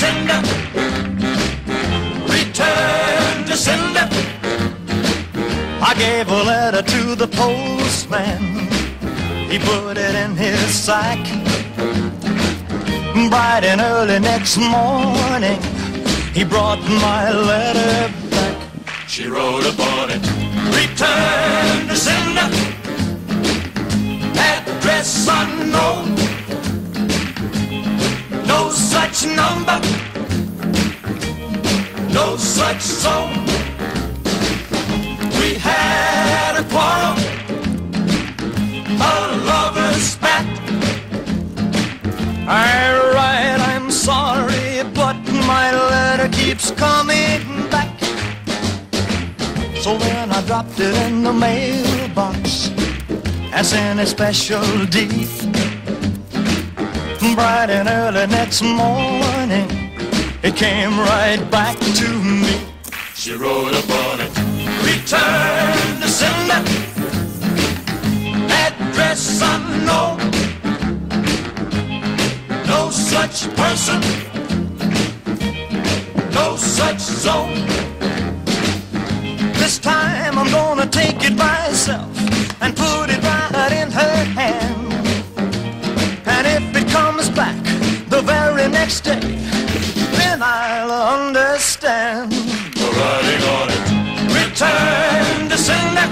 sender. Return to sender. I gave a letter to the postman. He put it in his sack. Bright and early next morning, he brought my letter back. She wrote upon it, return to sender. Address unknown. No such number. No such zone. We had a quarrel, a lover's spat. I write, I'm sorry, but my letter keeps coming back. So then I dropped it in the mailbox as in a special deed. Bright and early next morning, it came right back to me. She wrote upon it, return to sender. Address unknown. No such person. No such zone. This time I'm gonna take it myself and put it right in her hand. And if it comes back the very next day, then I'll understand. The writing on it, return to sender.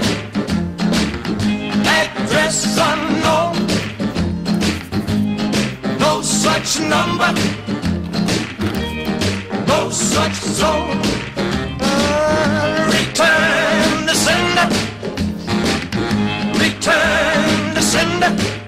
Address unknown. No such number. No such zone. Return to sender. Return to sender.